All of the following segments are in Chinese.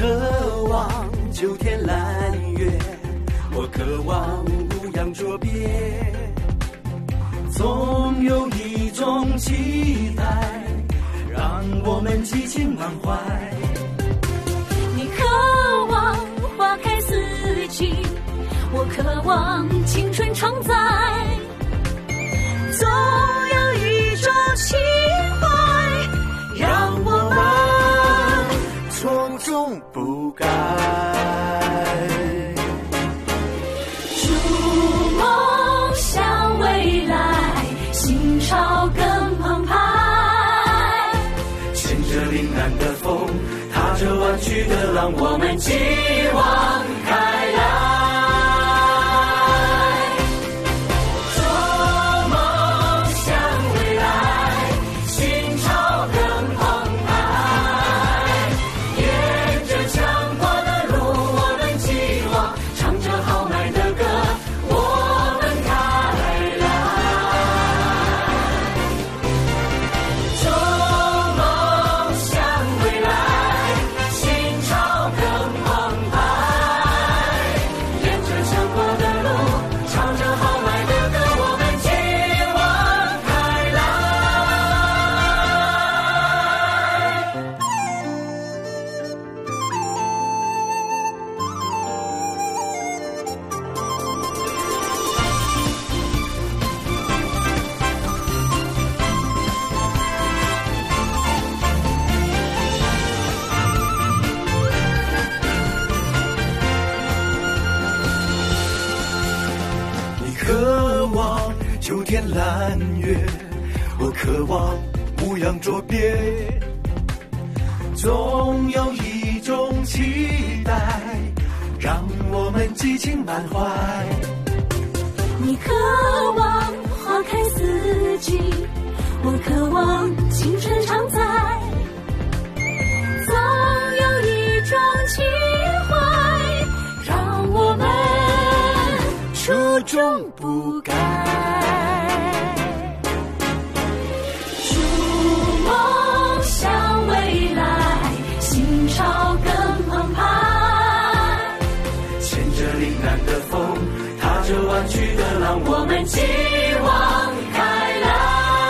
渴望秋天蓝月，我渴望五洋捉鳖，总有一种期待让我们激情满怀。 你渴望花开四季，我渴望青春常在，总有一种情怀让我们从中不改。 筑梦向未来，心潮更澎湃， 牵着凛冽的风，踏着弯曲的浪，我们继往开来。渴望秋天蓝月，我渴望五洋捉鳖，总有一种期待让我们激情满怀。 你渴望花开四季，我渴望青春常在，总有一种情怀让我们初衷不改。筑梦向未来，心潮更澎湃， 牵着凛冽的风，踏着弯曲的浪，我们继往开来。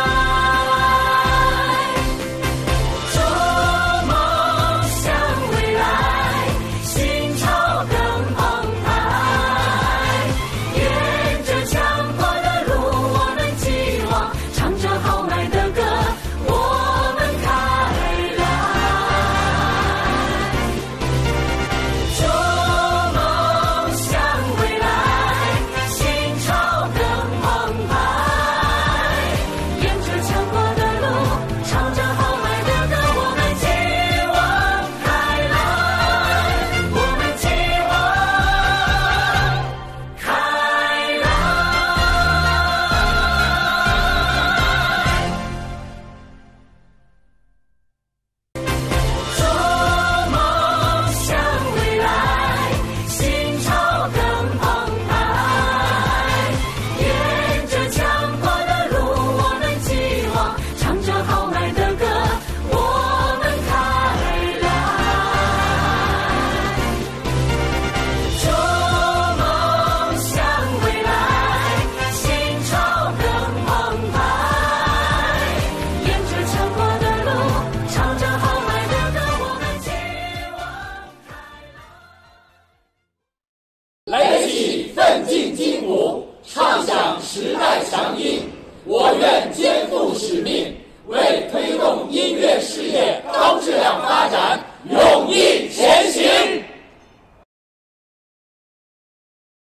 雷起奋进筋骨，唱响时代强音，我愿肩负使命，为